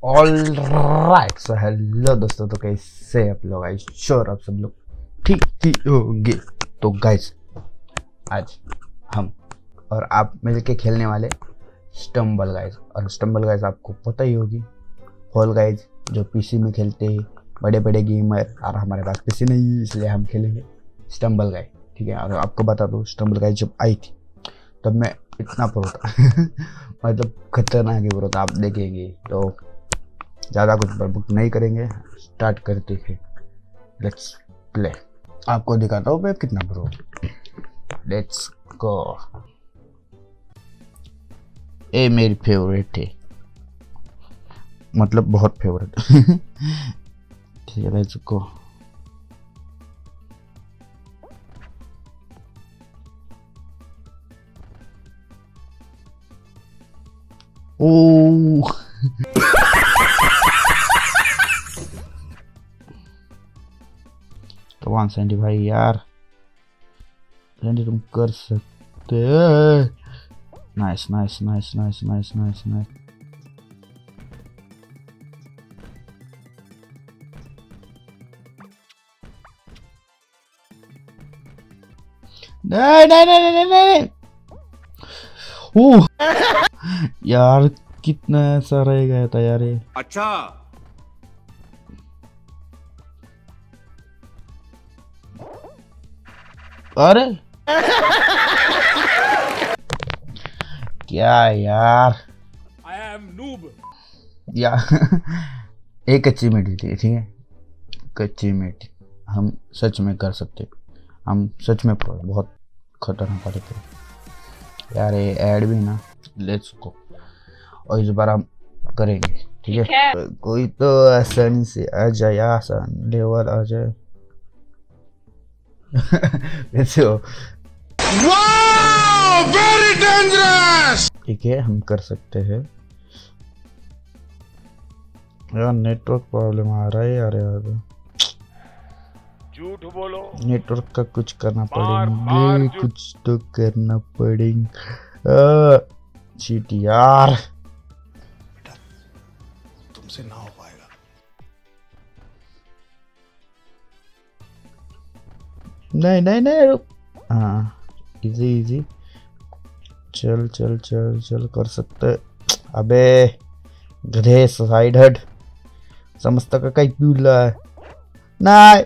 All right, so hello दोस्तों, तो कैसे आप लोग? आई श्योर आप सब लोग ठीक ही होंगे। तो गाइस आज हम और आप मिलके खेलने वाले स्टम्बल गाइस। और स्टम्बल गाइस आपको पता ही होगी, फॉल गाइस जो पीसी में खेलते हैं बड़े बड़े गेमर, और हमारे पास पीसी नहीं इसलिए हम खेलेंगे स्टम्बल गाइस, ठीक है। और आपको बता दो, स्टम्बल गाइस जब आई थी तब मैं इतना प्रो था मतलब खतरनाक ही प्रो था, आप देखेंगे। तो ज़्यादा कुछ बकबक नहीं करेंगे, स्टार्ट करते हैं, लेट्स प्ले। आपको दिखाता हूँ मैं कितना प्रो। Let's go. ये मेरी फेवरेट है, मतलब बहुत फेवरेट ठीक है, let's go. Oh come on Sandy भाई यार, सैंडी तुम कर सकते। Nice nice nice nice nice nice nice. नहीं नहीं नहीं नहीं नहीं। ओह यार कितना ऐसा रह गया था यार ये। अच्छा अरे क्या यार, आई एम नूब यार एक अचीवमेंट थी, ठीक है, अचीवमेंट हम सच में कर सकते, हम सच में प्रो, बहुत खतरनाक वाले प्रो यार। ये ऐड भी ना, लेट्स गो। और इस बार हम करेंगे, ठीक है। कोई तो आसानी से आ जाए, आसान लेवल आ जाए वैसे हो, वेरी डेंजरस। ठीक है, हम कर सकते हैं। यार नेटवर्क प्रॉब्लम आ रहा है यार, यार झूठ बोलो, नेटवर्क का कुछ करना बार पड़ेगा, कुछ तो करना पड़ेगा। चीट यार, तुमसे ना हो पाएगा। नहीं नहीं नहीं रुक। हाँ इजी इजी, चल चल चल चल कर सकते। अबे गधे साइड हट, समझता का कहीं क्यों है। नहीं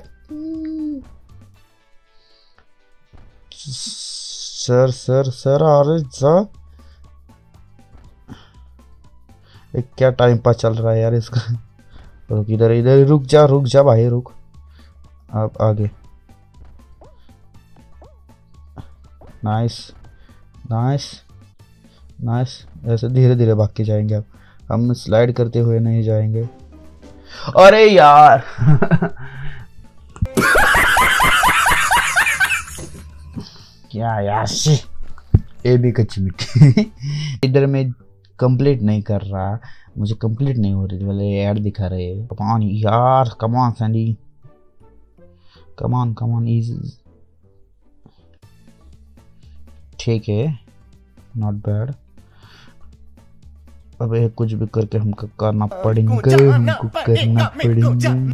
सर सर सर, अरे सर क्या टाइम पास चल रहा है यार इसका। रुक, इधर इधर रुक जा भाई, रुक। अब आगे, नाइस नाइस नाइस। ऐसे धीरे धीरे भाग के जाएंगे, अब हम स्लाइड करते हुए नहीं जाएंगे। अरे यार क्या यार, ये भी कच्ची मिट्टी इधर में कंप्लीट नहीं कर रहा, मुझे कंप्लीट नहीं हो रही वाले ऐड दिखा रहे हैं। कमान यार, कमान सैंडी, कमान कमान इजी, ठीक है, नॉट बैड। अब ये कुछ भी करके हमको करना पड़ेंगे, हमको करना पड़ेंगे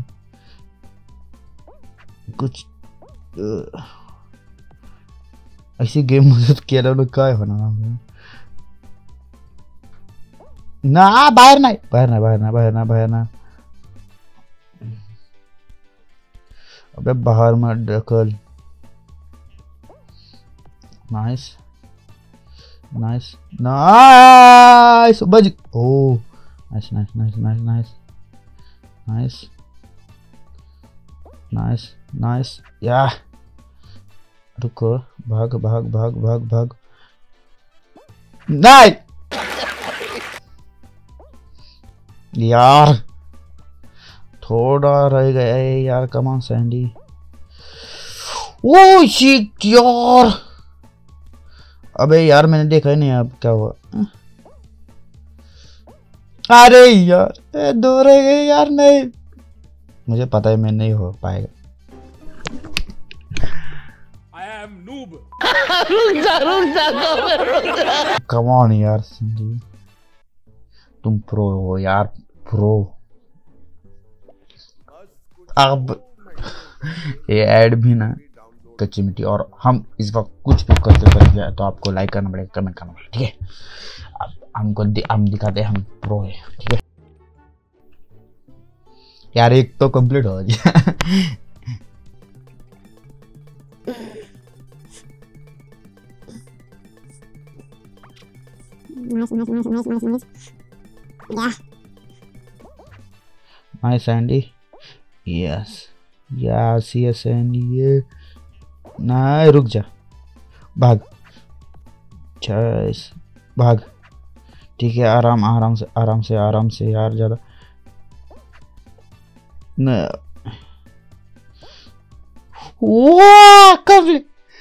कुछ। ऐसी गेम मदद किया ना काय होना ना, बाहर नहीं बाहर ना बाहर ना बाहर ना बाहर ना। अबे बाहर मत ढकल। नाइस नाइस नाइस बज। ओ nice nice nice nice nice nice nice nice. या रुको, भाग भाग भाग भाग भाग। नहीं यार, थोड़ा रह गया है यार, कमान सैंडी। ओ शिट यार, अबे यार मैंने देखा ही नहीं, अब क्या हुआ। अरे यार दो रह गए यार, नहीं मुझे पता है मैं नहीं हो पाएगा। I am noob come on यार, तुम प्रो हो यार, प्रो। अब ये ऐड भी ना कच्ची मिट्टी, और हम इस वक्त कुछ भी करते करेंगे तो आपको लाइक करना पड़ेगा, कमेंट करना पड़ेगा, ठीक है। अब हम दिखाते हैं हम प्रो है, ठीक है यार। एक तो कंप्लीट हो गया। Nice Andy, yes yes yes Andy, ये ना रुक जा, भाग चल भाग, ठीक है। आराम आराम से आराम से आराम से यार, ज़्यादा न। वाह कभी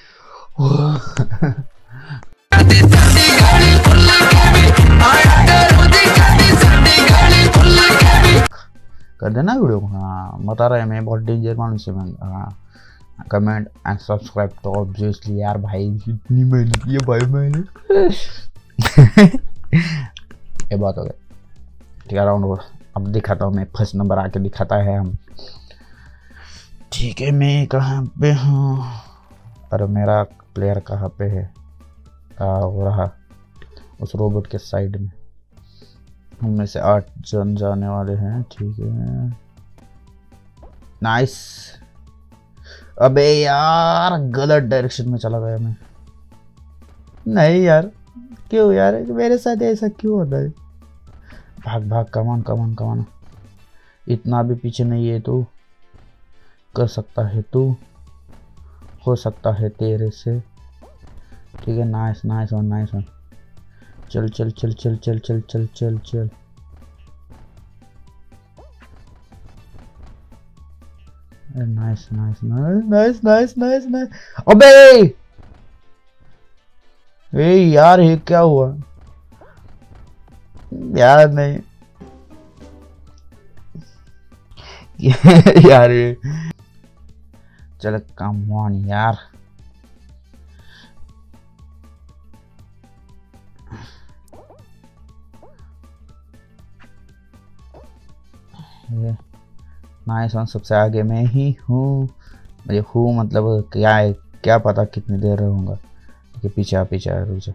कर देना वीडियो को। हाँ बता रहे हैं, मैं बहुत डेंजर मानुस है मैं। हाँ कमेंट एंड सब्सक्राइब तो ऑब्वियसली यार भाई, इतनी मेहनत की है भाई मैंने। ये बात हो गई, ठीक है। राउंड ओवर अब दिखाता हूँ मैं, फर्स्ट नंबर आके दिखाता है हम, ठीक है। मैं कहाँ पे हूँ, अरे मेरा प्लेयर कहाँ पे है, हो रहा उस रोबोट के साइड में। हम में से 8 जन जाने वाले हैं, ठीक है। नाइस, अबे यार गलत डायरेक्शन में चला गया मैं। नहीं यार, क्यों यार, मेरे साथ ऐसा क्यों होता है। भाग भाग, कमान कमान कमान, इतना भी पीछे नहीं है तू, कर सकता है तू, हो सकता है तेरे से, ठीक है। Nice nice one, nice one. चल चल चल चल चल चल चल चल चल, nice nice nice nice nice nice nice. अबे ए यार, ये क्या हुआ यार, नहीं यार ये चल, कम ऑन यार। नाइस वन, सबसे आगे मैं ही हूँ, मुझे हूँ मतलब क्या है, क्या पता कितनी देर रहूँगा। पीछे आ पीछे आ, रुक जा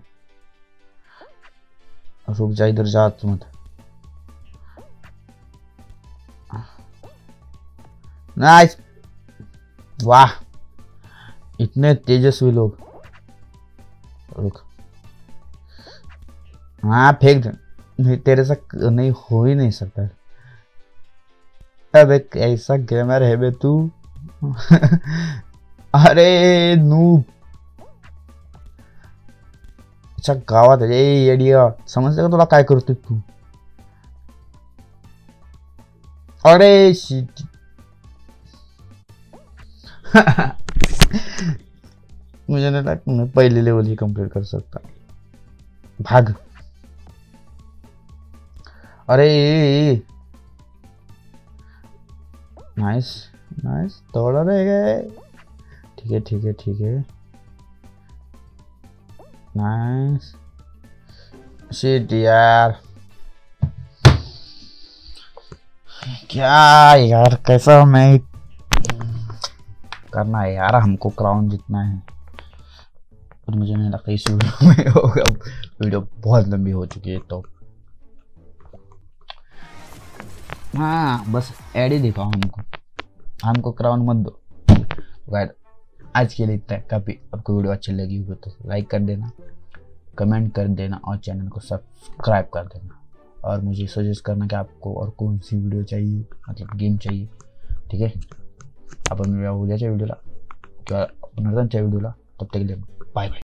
रुक जा, इधर जा तू मत। नाइस, वाह इतने तेजस्वी लोग। रुक, हाँ फेंक दे, नहीं तेरे से नहीं हो ही नहीं सकता। अबे कैसा गेमर है बे तू। अरे नूब, अच्छा गावात है ये एडिया, समजते का तुला काय करते तू। अरे शिट। मुझे नहीं लगता मैं पहले लेवल ही कंप्लीट कर सकता। भाग, अरे नाइस नाइस, थोड़ा रह गए, ठीक है ठीक है ठीक है। नाइस, शिट यार, क्या यार, कैसा मैं करना है यार, हमको क्राउन जीतना है। और मुझे नहीं लगता इस वीडियो में होगा, वीडियो बहुत लंबी हो चुकी है तो हाँ बस ऐड ही दिखाओ हमको क्राउन मत दो। गाइस आज के लिए इतना काफ़ी। आपको वीडियो अच्छी लगी होगी तो लाइक कर देना, कमेंट कर देना और चैनल को सब्सक्राइब कर देना। और मुझे सजेस्ट करना कि आपको और कौन सी वीडियो चाहिए, मतलब गेम चाहिए, ठीक है। आपण उद्याच्या व्हिडिओला किंवा नंतरच्या व्हिडिओला, तब तक के लिए बाय बाय।